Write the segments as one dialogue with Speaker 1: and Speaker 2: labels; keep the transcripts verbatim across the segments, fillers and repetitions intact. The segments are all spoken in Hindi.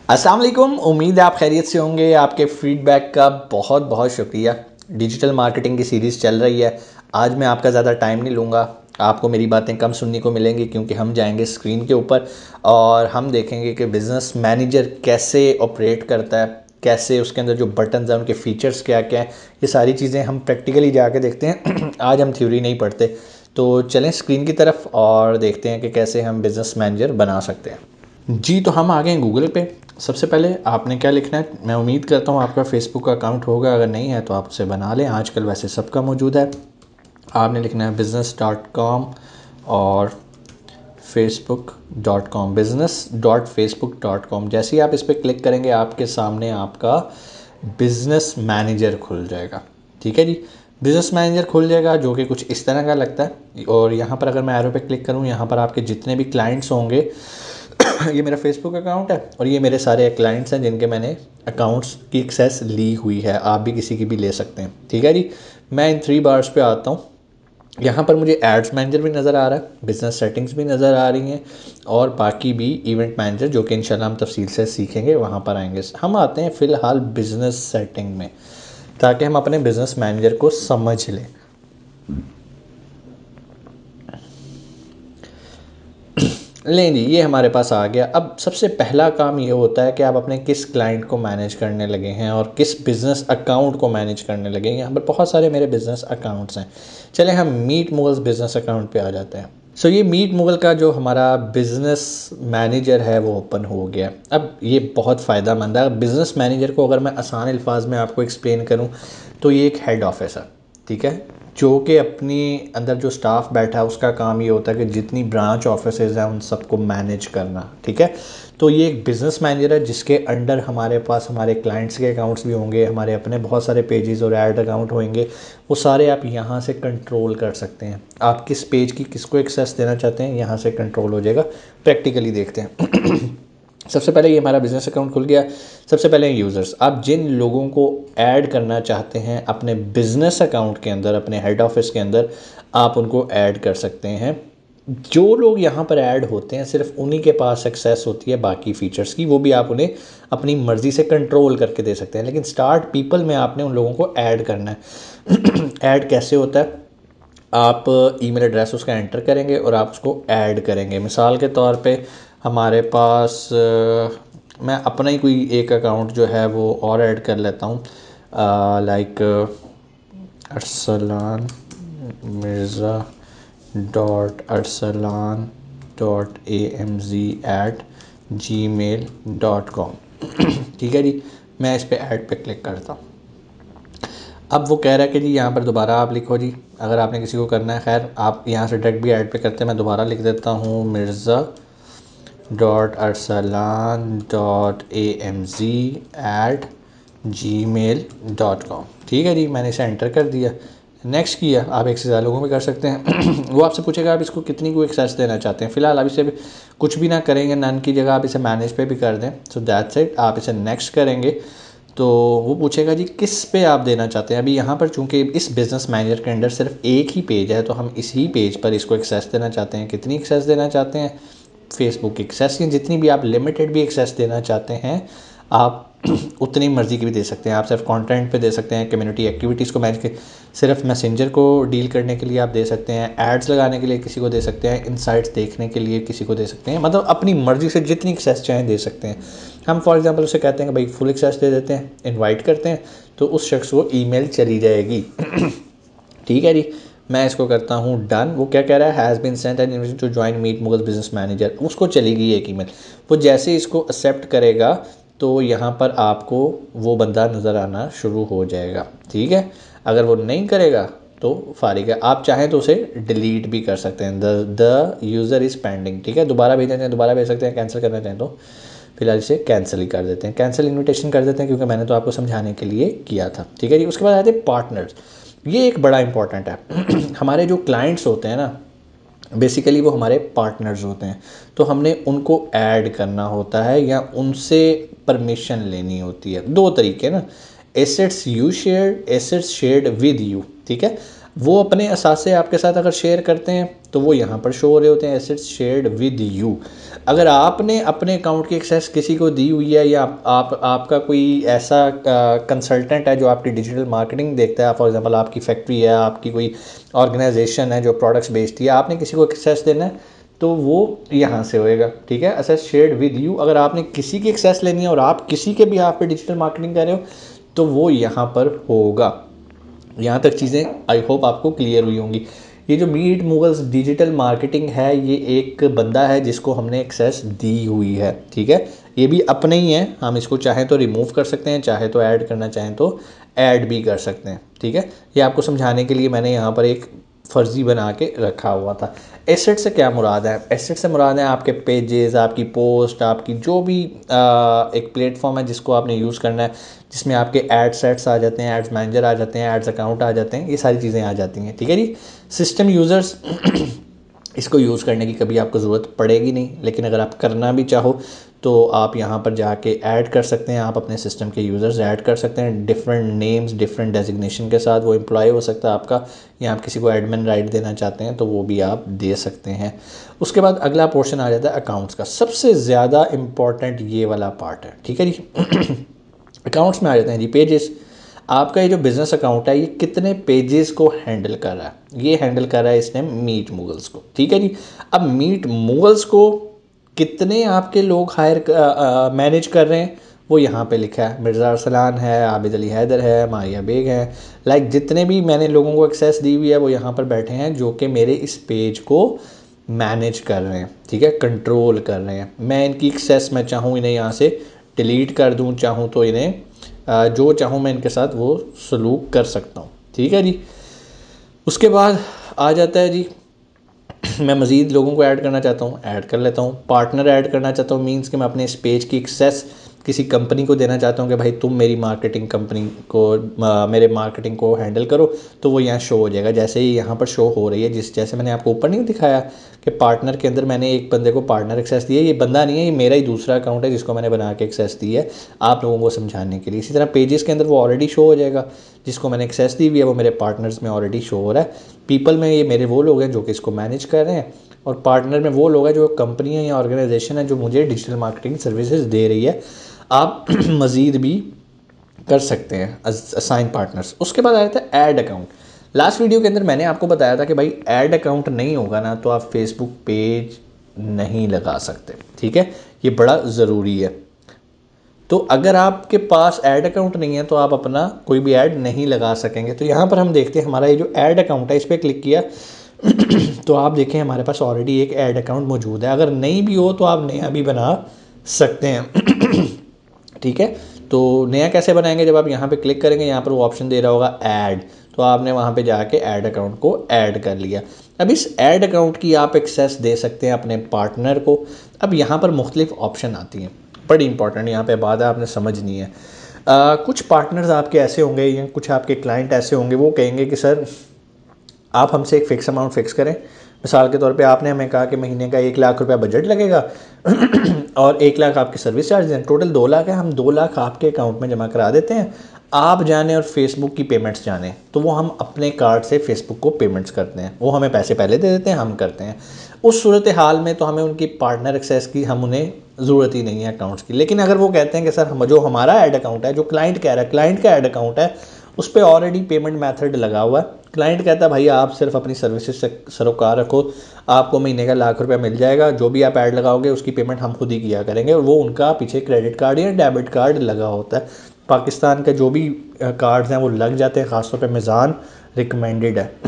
Speaker 1: अस्सलाम वालेकुम। उम्मीद है आप खैरियत से होंगे। आपके फीडबैक का बहुत बहुत शुक्रिया। डिजिटल मार्केटिंग की सीरीज़ चल रही है। आज मैं आपका ज़्यादा टाइम नहीं लूँगा। आपको मेरी बातें कम सुनने को मिलेंगी क्योंकि हम जाएंगे स्क्रीन के ऊपर और हम देखेंगे कि बिज़नेस मैनेजर कैसे ऑपरेट करता है, कैसे उसके अंदर जो बटन्स हैं उनके फ़ीचर्स क्या क्या हैं। ये सारी चीज़ें हम प्रैक्टिकली जाके देखते हैं। आज हम थ्योरी नहीं पढ़ते। तो चलें स्क्रीन की तरफ और देखते हैं कि कैसे हम बिज़नेस मैनेजर बना सकते हैं। जी, तो हम आ गए हैं गूगल पे। सबसे पहले आपने क्या लिखना है, मैं उम्मीद करता हूँ आपका फेसबुक का अकाउंट होगा, अगर नहीं है तो आप उसे बना लें, आजकल वैसे सबका मौजूद है। आपने लिखना है बिज़नेस डॉट कॉम और Facebook dot com, business dot Facebook dot com. जैसे ही आप इस पर क्लिक करेंगे आपके सामने आपका बिज़नेस मैनेजर खुल जाएगा। ठीक है जी, बिज़नेस मैनेजर खुल जाएगा जो कि कुछ इस तरह का लगता है। और यहाँ पर अगर मैं एरो पे क्लिक करूँ, यहाँ पर आपके जितने भी क्लाइंट्स होंगे ये मेरा फेसबुक अकाउंट है और ये मेरे सारे क्लाइंट्स हैं जिनके मैंने अकाउंट्स की एक्सेस ली हुई है। आप भी किसी की भी ले सकते हैं। ठीक है जी, मैं इन थ्री बार्स पे आता हूँ। यहाँ पर मुझे एड्स मैनेजर भी नज़र आ रहा है, बिज़नेस सेटिंग्स भी नज़र आ रही हैं और बाकी भी इवेंट मैनेजर जो कि इंशाल्लाह हम तफसील से सीखेंगे, वहाँ पर आएंगे। हम आते हैं फ़िलहाल बिज़नेस सेटिंग में ताकि हम अपने बिज़नेस मैनेजर को समझ लें। लें जी, ये हमारे पास आ गया। अब सबसे पहला काम ये होता है कि आप अपने किस क्लाइंट को मैनेज करने लगे हैं और किस बिज़नेस अकाउंट को मैनेज करने लगे हैं। यहाँ पर बहुत सारे मेरे बिज़नेस अकाउंट्स हैं। चले हम मीट मुगल्स बिज़नेस अकाउंट पे आ जाते हैं। सो so, ये मीट मुगल का जो हमारा बिज़नेस मैनेजर है वो ओपन हो गया। अब ये बहुत फ़ायदा मंद है। बिज़नेस मैनेजर को अगर मैं आसान अल्फाज में आपको एक्सप्लेन करूँ तो ये एक हेड ऑफिस है। ठीक है, जो कि अपनी अंदर जो स्टाफ बैठा है उसका काम ये होता है कि जितनी ब्रांच ऑफिसेज हैं उन सबको मैनेज करना। ठीक है, तो ये एक बिज़नेस मैनेजर है जिसके अंडर हमारे पास हमारे क्लाइंट्स के अकाउंट्स भी होंगे, हमारे अपने बहुत सारे पेजेस और ऐड अकाउंट होंगे। वो सारे आप यहाँ से कंट्रोल कर सकते हैं। आप किस पेज की किसको एक्सेस देना चाहते हैं यहाँ से कंट्रोल हो जाएगा। प्रैक्टिकली देखते हैं। सबसे पहले ये हमारा बिज़नेस अकाउंट खुल गया। सबसे पहले यूज़र्स, आप जिन लोगों को ऐड करना चाहते हैं अपने बिज़नेस अकाउंट के अंदर, अपने हेड ऑफिस के अंदर, आप उनको ऐड कर सकते हैं। जो लोग यहाँ पर ऐड होते हैं सिर्फ उन्हीं के पास एक्सेस होती है बाकी फ़ीचर्स की, वो भी आप उन्हें अपनी मर्ज़ी से कंट्रोल करके दे सकते हैं। लेकिन स्टार्ट पीपल में आपने उन लोगों को ऐड करना है। ऐड कैसे होता है, आप ईमेल एड्रेस उसका एंटर करेंगे और आप उसको ऐड करेंगे। मिसाल के तौर पे हमारे पास मैं अपना ही कोई एक अकाउंट जो है वो और ऐड कर लेता हूँ, like Arsalan Mirza dot Arsalan dot A M Z at gmail dot com. ठीक है जी, मैं इस पर ऐड पे क्लिक करता हूँ। अब वो कह रहा है कि जी यहाँ पर दोबारा आप लिखो जी, अगर आपने किसी को करना है। खैर आप यहाँ से डायरेक्ट भी ऐड पे करते हैं, मैं दोबारा लिख देता हूँ Mirza dot Arsalan dot A M Z at gmail dot com. ठीक है जी, मैंने इसे एंटर कर दिया, नेक्स्ट किया। आप एक से ज़्यादा लोगों में कर सकते हैं। वो आपसे पूछेगा आप इसको कितनी को एक्सेस देना चाहते हैं। फ़िलहाल आप इसे कुछ भी ना करेंगे, नन की जगह आप इसे मैनेज पे भी कर दें। सो दैट्स इट, आप इसे नेक्स्ट करेंगे तो वो पूछेगा जी किस पे आप देना चाहते हैं। अभी यहाँ पर चूंकि इस बिज़नेस मैनेजर के अंदर सिर्फ एक ही पेज है तो हम इसी पेज पर इसको एक्सेस देना चाहते हैं। कितनी एक्सेस देना चाहते हैं, फेसबुक एक्सेस या जितनी भी आप लिमिटेड भी एक्सेस देना चाहते हैं आप उतनी मर्ज़ी की भी दे सकते हैं। आप सिर्फ कंटेंट पे दे सकते हैं, कम्युनिटी एक्टिविटीज़ को मैनेज के सिर्फ मैसेंजर को डील करने के लिए आप दे सकते हैं, एड्स लगाने के लिए किसी को दे सकते हैं, इनसाइट्स देखने के लिए किसी को दे सकते हैं। मतलब अपनी मर्ज़ी से जितनी एक्सेस चाहें दे सकते हैं। हम फॉर एग्जांपल उसे कहते हैं कि भाई फुल एक्सेस दे देते हैं, इनवाइट करते हैं तो उस शख्स को ईमेल चली जाएगी। ठीक है जी, मैं इसको करता हूँ डन। वो क्या कह रहा है, has been sent an invitation to join meat Mughal business manager, उसको चलेगी एक ईमेल। वो जैसे इसको एक्सेप्ट करेगा तो यहाँ पर आपको वो बंदा नज़र आना शुरू हो जाएगा। ठीक है, अगर वो नहीं करेगा तो फारिग है। आप चाहें तो उसे डिलीट भी कर सकते हैं, the the user is pending. ठीक है, दोबारा भेजना चाहें दोबारा भेज सकते हैं, कैंसिल करना चाहें तो फिलहाल इसे कैंसिल ही कर देते हैं, कैंसिल इन्विटेशन कर देते हैं क्योंकि मैंने तो आपको समझाने के लिए किया था। ठीक है जी, उसके बाद आते हैं पार्टनर्स। ये एक बड़ा इंपॉर्टेंट है। हमारे जो क्लाइंट्स होते हैं ना, बेसिकली वो हमारे पार्टनर्स होते हैं, तो हमने उनको ऐड करना होता है या उनसे परमिशन लेनी होती है। दो तरीके ना, assets you share, assets shared with you, ठीक है। वो अपने असासे आपके साथ अगर शेयर करते हैं तो वो यहाँ पर शो हो रहे होते हैं एसेट्स शेयर्ड विद यू। अगर आपने अपने अकाउंट की एक्सेस किसी को दी हुई है या आप, आप आपका कोई ऐसा कंसल्टेंट है जो आपकी डिजिटल मार्केटिंग देखता है, फॉर एग्जांपल आपकी फैक्ट्री है, आपकी कोई ऑर्गेनाइजेशन है जो प्रोडक्ट्स बेचती है, आपने किसी को एक्सेस देना है तो वो यहाँ से होएगा, ठीक है। एसेट्स शेयर्ड विद यू, अगर आपने किसी की एक्सेस लेनी है और आप किसी के भी आप पे डिजिटल मार्केटिंग कर रहे हो तो वो यहाँ पर होगा। यहाँ तक चीज़ें आई होप आपको क्लियर हुई होंगी। ये जो मीट मुगल्स डिजिटल मार्केटिंग है ये एक बंदा है जिसको हमने एक्सेस दी हुई है, ठीक है। ये भी अपने ही है, हम इसको चाहें तो रिमूव कर सकते हैं, चाहे तो ऐड करना चाहें तो ऐड भी कर सकते हैं, ठीक है। ये आपको समझाने के लिए मैंने यहाँ पर एक फ़र्ज़ी बना के रखा हुआ था। एसेट से क्या मुराद है? एसेट से मुराद है आपके पेजेस, आपकी पोस्ट, आपकी जो भी आ, एक प्लेटफॉर्म है जिसको आपने यूज़ करना है, जिसमें आपके एड सेट्स आ जाते हैं, एड्स मैनेजर आ जाते हैं, एड्स अकाउंट आ जाते हैं, ये सारी चीज़ें आ जाती हैं, ठीक है जी। सिस्टम यूज़र्स इसको यूज़ करने की कभी आपको ज़रूरत पड़ेगी नहीं, लेकिन अगर आप करना भी चाहो तो आप यहाँ पर जाके ऐड कर सकते हैं, आप अपने सिस्टम के यूज़र्स ऐड कर सकते हैं डिफरेंट नेम्स, डिफरेंट डेजिग्नेशन के साथ। वो एम्प्लॉय हो सकता है आपका, या आप किसी को एडमिन राइट देना चाहते हैं तो वो भी आप दे सकते हैं। उसके बाद अगला पोर्शन आ जाता है अकाउंट्स का। सबसे ज़्यादा इम्पॉर्टेंट ये वाला पार्ट है, ठीक है जी। अकाउंट्स में आ जाते हैं जी पेजेस। आपका ये जो बिज़नेस अकाउंट है ये कितने पेजेस को हैंडल कर रहा है? ये हैंडल कर रहा है इसने मीट मुगल्स को, ठीक है जी। अब मीट मुगल्स को कितने आपके लोग हायर मैनेज कर रहे हैं वो यहाँ पे लिखा है। मिर्ज़ा अरसलान है, आबिद अली हैदर है, मारिया बेग है, लाइक जितने भी मैंने लोगों को एक्सेस दी हुई है वो यहाँ पर बैठे हैं जो कि मेरे इस पेज को मैनेज कर रहे हैं, ठीक है, कंट्रोल कर रहे हैं। मैं इनकी एक्सेस मैं चाहूँ इन्हें यहाँ से डिलीट कर दूँ, चाहूँ तो इन्हें जो चाहूँ मैं इनके साथ वो सलूक कर सकता हूँ, ठीक है जी। उसके बाद आ जाता है जी मैं मज़ीद लोगों को ऐड करना चाहता हूँ, ऐड कर लेता हूँ। पार्टनर ऐड करना चाहता हूँ, मींस कि मैं अपने इस पेज की एक्सेस किसी कंपनी को देना चाहता हूँ कि भाई तुम मेरी मार्केटिंग कंपनी को आ, मेरे मार्केटिंग को हैंडल करो, तो वो यहाँ शो हो जाएगा जैसे ही यहाँ पर शो हो रही है। जिस जैसे मैंने आपको ऊपर नहीं दिखाया कि पार्टनर के अंदर मैंने एक बंदे को पार्टनर एक्सेस दिया, ये बंदा नहीं है, ये मेरा ही दूसरा अकाउंट है जिसको मैंने बना के एक्सेस दी है आप लोगों को समझाने के लिए। इसी तरह पेजेस के अंदर वो ऑलरेडी शो हो जाएगा, जिसको मैंने एक्सेस दी हुई है वो मेरे पार्टनर्स में ऑलरेडी शो हो रहा है। पीपल में ये मेरे वो लोग हैं जो कि इसको मैनेज कर रहे हैं, और पार्टनर में वो लोग हैं जो कंपनी है या ऑर्गेनाइजेशन है जो मुझे डिजिटल मार्केटिंग सर्विसेज दे रही है। आप मज़ीद भी कर सकते हैं असाइन पार्टनर्स। उसके बाद आ जाता है ऐड अकाउंट। लास्ट वीडियो के अंदर मैंने आपको बताया था कि भाई ऐड अकाउंट नहीं होगा ना तो आप फेसबुक पेज नहीं लगा सकते, ठीक है, ये बड़ा ज़रूरी है। तो अगर आपके पास ऐड अकाउंट नहीं है तो आप अपना कोई भी ऐड नहीं लगा सकेंगे। तो यहाँ पर हम देखते हैं हमारा ये जो ऐड अकाउंट है इस पर क्लिक किया तो आप देखें हमारे पास ऑलरेडी एक ऐड अकाउंट मौजूद है। अगर नहीं भी हो तो आप नया भी बना सकते हैं, ठीक है। तो नया कैसे बनाएंगे? जब आप यहाँ पे क्लिक करेंगे, यहाँ पर वो ऑप्शन दे रहा होगा ऐड, तो आपने वहाँ पे जाके ऐड अकाउंट को ऐड कर लिया। अब इस ऐड अकाउंट की आप एक्सेस दे सकते हैं अपने पार्टनर को। अब यहाँ पर मुख्तलिफ ऑप्शन आती हैं, बड़ी इंपॉर्टेंट यहाँ पे बात है, आपने समझनी है। आ, कुछ पार्टनर्स आपके ऐसे होंगे या कुछ आपके क्लाइंट ऐसे होंगे वो कहेंगे कि सर आप हमसे एक फ़िक्स अमाउंट फ़िक्स करें। मिसाल के तौर पे आपने हमें कहा कि महीने का एक लाख रुपया बजट लगेगा और एक लाख आपके सर्विस चार्ज हैं, टोटल दो लाख है, हम दो लाख आपके अकाउंट में जमा करा देते हैं, आप जाने और फेसबुक की पेमेंट्स जाने। तो वो हम अपने कार्ड से फेसबुक को पेमेंट्स करते हैं, वो हमें पैसे पहले दे देते हैं, हम करते हैं। उस सूरत हाल में तो हमें उनकी पार्टनर एक्सेस की हम उन्हें ज़रूरत ही नहीं है अकाउंट्स की। लेकिन अगर वो कहते हैं कि सर हम जो हमारा ऐड अकाउंट है, जो क्लाइंट कह रहा है क्लाइंट का ऐड अकाउंट है, उस पर ऑलरेडी पेमेंट मेथड लगा हुआ है, क्लाइंट कहता है भाई आप सिर्फ अपनी सर्विसेज से सरोकार रखो, आपको महीने का लाख रुपया मिल जाएगा, जो भी आप ऐड लगाओगे उसकी पेमेंट हम खुद ही किया करेंगे। और वो उनका पीछे क्रेडिट कार्ड या डेबिट कार्ड लगा होता है। पाकिस्तान के जो भी कार्ड्स हैं वो लग जाते हैं, ख़ासतौर पे मीज़ान रिकमेंडेड है।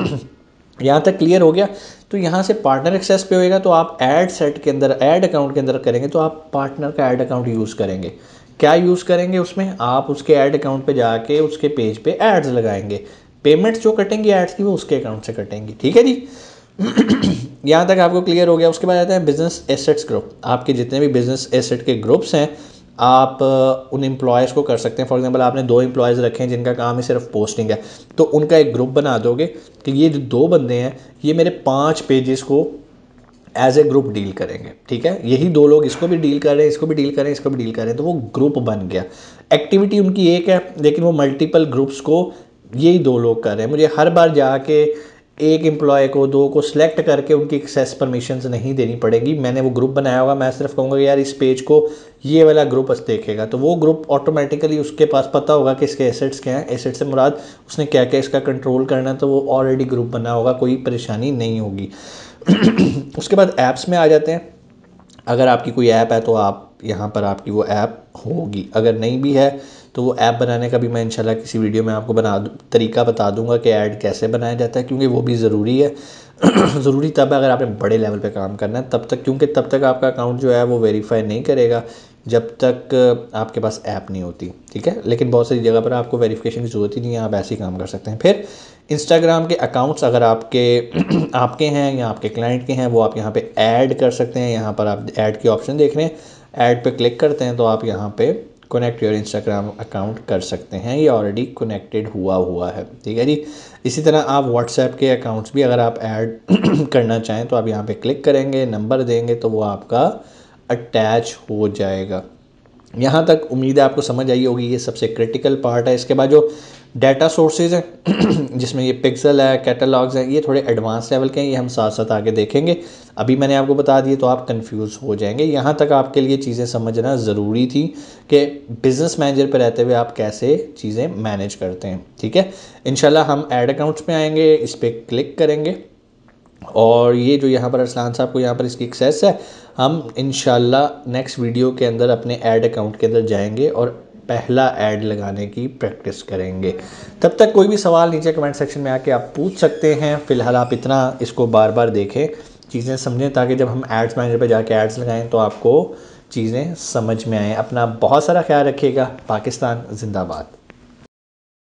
Speaker 1: यहाँ तक क्लियर हो गया। तो यहाँ से पार्टनर एक्सेस पे होएगा तो आप ऐड सेट के अंदर ऐड अकाउंट के अंदर करेंगे तो आप पार्टनर का ऐड अकाउंट यूज़ करेंगे। क्या यूज़ करेंगे उसमें? आप उसके ऐड अकाउंट पे जाके उसके पेज पे एड्स लगाएंगे, पेमेंट्स जो कटेंगी एड्स की वो उसके अकाउंट से कटेंगी, ठीक है जी। यहाँ तक आपको क्लियर हो गया। उसके बाद आता है बिजनेस एसेट्स ग्रुप। आपके जितने भी बिजनेस एसेट के ग्रुप्स हैं आप उन एम्प्लॉयज़ को कर सकते हैं। फॉर एग्जांपल आपने दो एम्प्लॉयज़ रखे हैं जिनका काम ही सिर्फ पोस्टिंग है, तो उनका एक ग्रुप बना दोगे कि ये जो दो बंदे हैं ये मेरे पाँच पेजेस को एज ए ग्रुप डील करेंगे। ठीक है, यही दो लोग इसको भी डील कर रहे हैं, इसको भी डील कर रहे हैं, इसको भी डील कर रहे हैं, तो वो ग्रुप बन गया। एक्टिविटी उनकी एक है लेकिन वो मल्टीपल ग्रुप्स को यही दो लोग कर रहे हैं। मुझे हर बार जाके एक एम्प्लॉय को, दो को सिलेक्ट करके उनकी एक्सेस परमिशंस नहीं देनी पड़ेगी। मैंने वो ग्रुप बनाया होगा, मैं सिर्फ कहूँगा यार इस पेज को ये वाला ग्रुप देखेगा, तो वो ग्रुप ऑटोमेटिकली उसके पास पता होगा कि इसके एसेट्स क्या हैं, एसेट से मुराद उसने क्या क्या इसका कंट्रोल करना है, तो वो ऑलरेडी ग्रुप बना होगा, कोई परेशानी नहीं होगी। उसके बाद ऐप्स में आ जाते हैं। अगर आपकी कोई ऐप है तो आप यहाँ पर आपकी वो ऐप होगी, अगर नहीं भी है तो वो ऐप बनाने का भी मैं इंशाल्लाह किसी वीडियो में आपको बना तरीका बता दूंगा कि ऐड कैसे बनाया जाता है, क्योंकि वो भी ज़रूरी है। ज़रूरी तब है अगर आपने बड़े लेवल पे काम करना है, तब तक, क्योंकि तब तक आपका अकाउंट जो है वो वेरीफाई नहीं करेगा जब तक आपके पास ऐप नहीं होती। ठीक है, लेकिन बहुत सारी जगह पर आपको वेरिफिकेशन की ज़रूरत ही नहीं है, आप ऐसे ही काम कर सकते हैं। फिर इंस्टाग्राम के अकाउंट्स अगर आपके आपके हैं या आपके क्लाइंट के हैं, वो आप यहाँ पे ऐड कर सकते हैं। यहाँ पर आप ऐड की ऑप्शन देख रहे हैं, ऐड पे क्लिक करते हैं तो आप यहाँ पे कनेक्ट योर इंस्टाग्राम अकाउंट कर सकते हैं, ये ऑलरेडी कनेक्टेड हुआ हुआ है। ठीक है जी। इसी तरह आप व्हाट्सएप के अकाउंट्स भी अगर आप ऐड करना चाहें तो आप यहाँ पे क्लिक करेंगे, नंबर देंगे तो वो आपका अटैच हो जाएगा। यहाँ तक उम्मीद है आपको समझ आई होगी, ये सबसे क्रिटिकल पार्ट है। इसके बाद जो डाटा सोर्सेज हैं जिसमें ये पिक्सल है, कैटलॉग्स हैं, ये थोड़े एडवांस लेवल के हैं, ये हम साथ साथ आगे देखेंगे। अभी मैंने आपको बता दिए तो आप कंफ्यूज हो जाएंगे। यहाँ तक आपके लिए चीज़ें समझना ज़रूरी थी कि बिज़नेस मैनेजर पर रहते हुए आप कैसे चीज़ें मैनेज करते हैं। ठीक है, इंशाल्लाह हम ऐड अकाउंट्स में आएंगे, इस पर क्लिक करेंगे और ये जो यहाँ पर अरसलान साहब को यहाँ पर इसकी एक्सेस है, हम इंशाल्लाह नेक्स्ट वीडियो के अंदर अपने ऐड अकाउंट के अंदर जाएंगे और पहला ऐड लगाने की प्रैक्टिस करेंगे। तब तक कोई भी सवाल नीचे कमेंट सेक्शन में आके आप पूछ सकते हैं। फ़िलहाल आप इतना इसको बार बार देखें, चीज़ें समझें, ताकि जब हम एड्स मैनेजर पे जाके एड्स लगाएं तो आपको चीज़ें समझ में आएँ। अपना बहुत सारा ख्याल रखिएगा। पाकिस्तान जिंदाबाद।